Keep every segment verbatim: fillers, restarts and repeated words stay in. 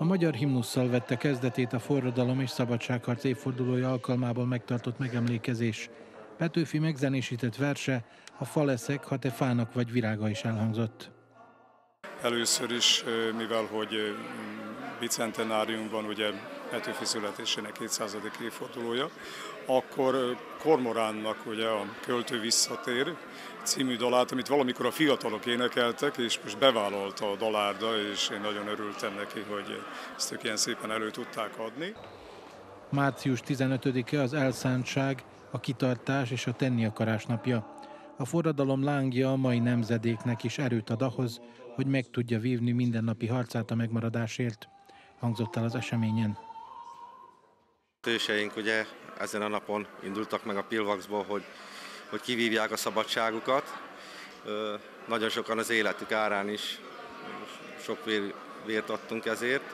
magyar himnusszal vette kezdetét a forradalom és szabadságharc évfordulója alkalmából megtartott megemlékezés. Petőfi megzenésített verse, a fa leszek, ha te fának vagy virága is elhangzott. Először is, mivel hogy bicentenáriumban ugye Petőfi születésének kétszázadik évfordulója, akkor Kormoránnak ugye a Költő visszatér című dalát, amit valamikor a fiatalok énekeltek, és most bevállalta a dalárda, és én nagyon örültem neki, hogy ezt ők ilyen szépen elő tudták adni. március tizenötödike az elszántság, a kitartás és a tenni akarás napja. A forradalom lángja a mai nemzedéknek is erőt ad ahhoz, hogy meg tudja vívni mindennapi harcát a megmaradásért, hangzott el az eseményen. Őseink ugye ezen a napon indultak meg a Pilvaxból, hogy, hogy kivívják a szabadságukat. Nagyon sokan az életük árán is sok vér, vért adtunk ezért.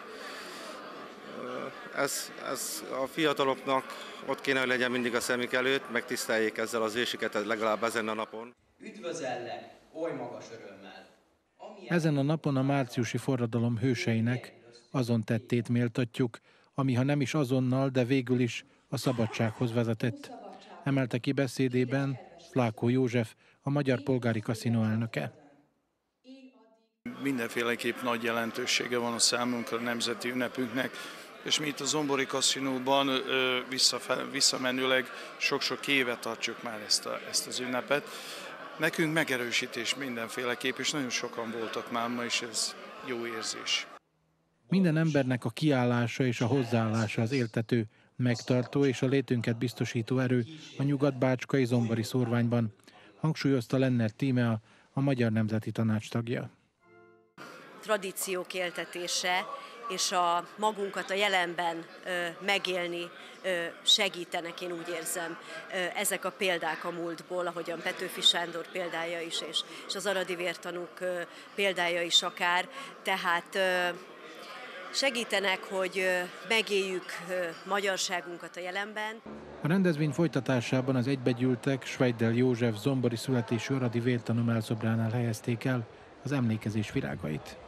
Ez, ez a fiataloknak ott kéne, hogy legyen mindig a szemük előtt, megtiszteljék ezzel az ősüket legalább ezen a napon. Üdvözellek, oly magas örömmel! Amilyen... Ezen a napon a márciusi forradalom hőseinek azon tettét méltatjuk, ami ha nem is azonnal, de végül is a szabadsághoz vezetett. Emelte ki beszédében Szlákó József, a Magyar Polgári Kaszinó elnöke. Mindenféleképp nagy jelentősége van a számunkra, a nemzeti ünnepünknek, és mi itt a Zombori Kaszinóban visszamenőleg sok-sok éve tartjuk már ezt, a, ezt az ünnepet. Nekünk megerősítés mindenféleképp, és nagyon sokan voltak már ma, és ez jó érzés. Minden embernek a kiállása és a hozzáállása az éltető, megtartó és a létünket biztosító erő a nyugat-bácskai zombori szórványban, hangsúlyozta Lennert Tímea, a Magyar Nemzeti Tanács tagja. Tradíciók éltetése és a magunkat a jelenben ö, megélni ö, segítenek, én úgy érzem. Ö, ezek a példák a múltból, ahogyan Petőfi Sándor példája is, és, és az aradi vértanúk ö, példája is akár. Tehát ö, segítenek, hogy ö, megéljük ö, magyarságunkat a jelenben. A rendezvény folytatásában az egybegyűltek Schweidel József zombori születésű aradi vértanú mellszobránál helyezték el az emlékezés virágait.